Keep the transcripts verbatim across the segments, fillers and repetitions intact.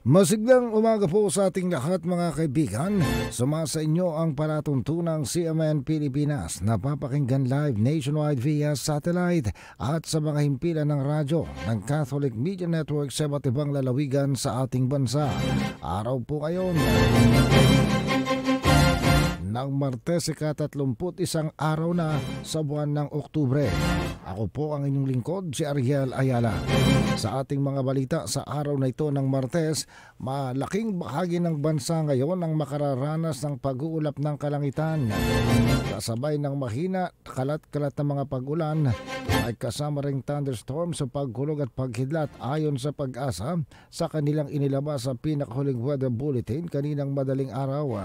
Masiglang umaga po sa ating lahat mga kaibigan. Sumasa inyo ang palatuntunang C M N Pilipinas, napapakinggan live nationwide via satellite at sa mga himpilan ng radyo ng Catholic Media Network sa iba't ibang lalawigan sa ating bansa. Araw po ngayon ng Martes, ika-tatlumput isang araw na sa buwan ng Oktubre. Ako po ang inyong lingkod, si Ariel Ayala. Sa ating mga balita sa araw na ito ng Martes, malaking bahagi ng bansa ngayon ang makararanas ng pag-uulap ng kalangitan. Kasabay ng mahina, kalat-kalat na mga pag-ulan, ay kasama ring thunderstorm sa pagkulog at pagkidlat ayon sa Pag-asa sa kanilang inilabas sa pinakahuling weather bulletin kaninang madaling araw.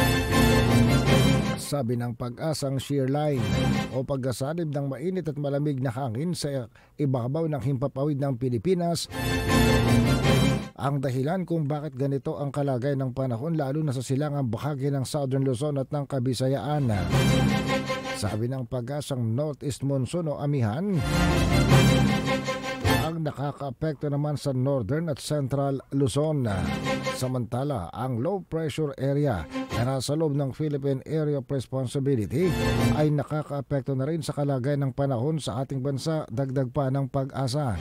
Sabi ng Pag-asang shear line o pagkasanib ng mainit at malamig na hangin sa ibabaw ng himpapawid ng Pilipinas ang dahilan kung bakit ganito ang kalagay ng panahon, lalo na sa silangang bahagi ng Southern Luzon at ng Kabisayaan. Sabi ng Pag-asang northeast monsoon o amihan ang nakakaapekto naman sa Northern at Central Luzon. Samantala, ang low pressure area na nasa loob ng Philippine Area of Responsibility ay nakakaapekto na rin sa kalagayan ng panahon sa ating bansa, dagdag pa ng Pag-asa.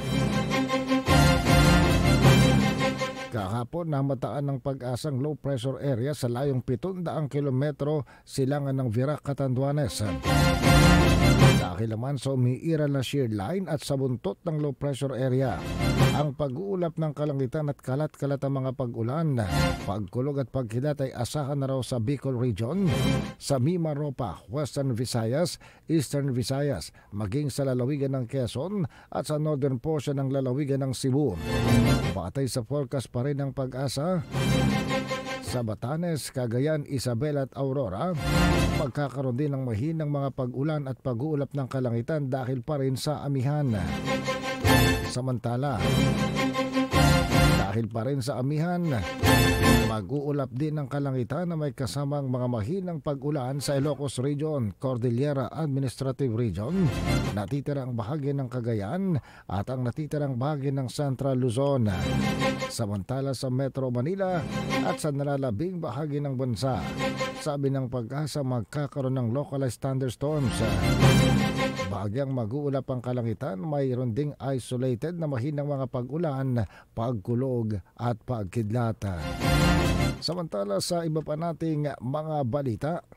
Kahapon, namataan ng Pag-asang low pressure area sa layong pitong daang kilometro silangan ng Virac, Catanduanes. Dahil naman sa umiiral na shear line at sa buntot ng low pressure area, ang pag-uulap ng kalangitan at kalat-kalat ang mga pag-ulan, pagkulog at pagkilat ay asahan na raw sa Bicol Region, sa Mimaropa, Western Visayas, Eastern Visayas, maging sa lalawigan ng Quezon at sa northern portion ng lalawigan ng Cebu. Batay sa forecast pa rin ng Pag-asa, sa Batanes, Cagayan, Isabela at Aurora, magkakaroon din ng mahinang mga pag-ulan at pag-uulap ng kalangitan dahil pa rin sa amihan. Samantala, dahil pa rin sa amihan, mag-uulap din ng kalangitan na may kasamang mga mahinang pag-ulan sa Ilocos Region, Cordillera Administrative Region, natitirang bahagi ng Cagayan at ang natitirang bahagi ng Central Luzon. Samantala sa Metro Manila at sa nalalabing bahagi ng bansa, sabi ng Pag-asa, magkakaroon ng localized thunderstorms. Bahagyang mag-uulap ang kalangitan, mayroon ding isolated na mahinang mga pag-ulan, pagkulog at pagkidlat. Samantala sa iba pa nating mga balita,